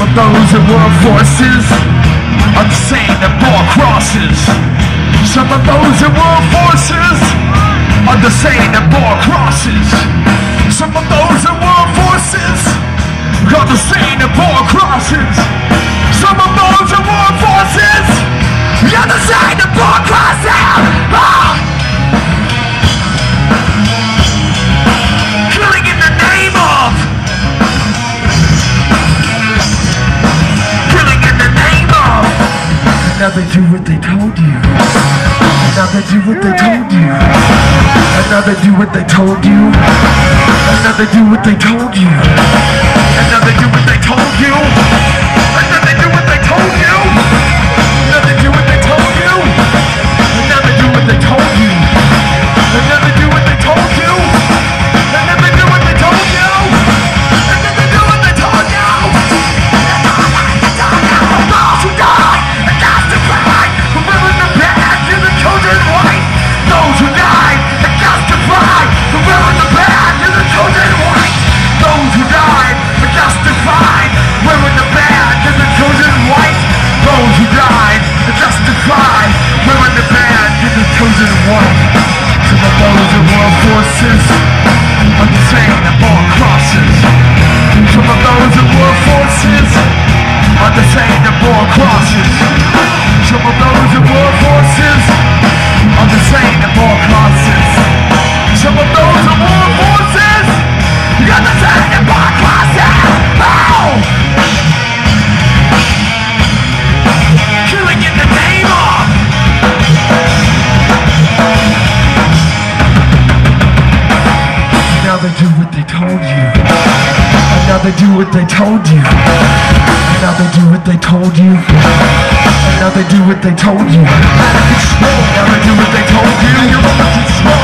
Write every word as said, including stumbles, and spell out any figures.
of those that were voices are the same that bore crosses. Some of those that were voices are the same that bore crosses. Some of those that were voices are the same that bore crosses. Some of those that were voices are the same that bore crosses. Ah! Killing in the name of, killing in the name of. Now they do what they told you. Now they do what they told you. And now they do what they told you. And now they do what they told you. And now they do what they told you. And now they do what they told you. Now they do what they told you. And now they do what they told you. And now they do what they told you. And now they do what they told you. And then they do what they told you. Those who died and justified for living the bad to the children white. Those who died and justified for living the bad to the children white. Those who died and justified wearing the badge of the chosen white. Those who died and justified wearing the badge of the chosen white. Some of those that were forces are the same that bore crosses. Some of those that were forces are the same that bore crosses. Some of those that were forces are the same that bore crosses. Some of those that were forces are the same that bore crosses. Oh! Killing in the name of. Now they do what they told you. And now they do what they told you. And now they do what they told you. And now they do what they told you. Now they do what they told you. You're under control.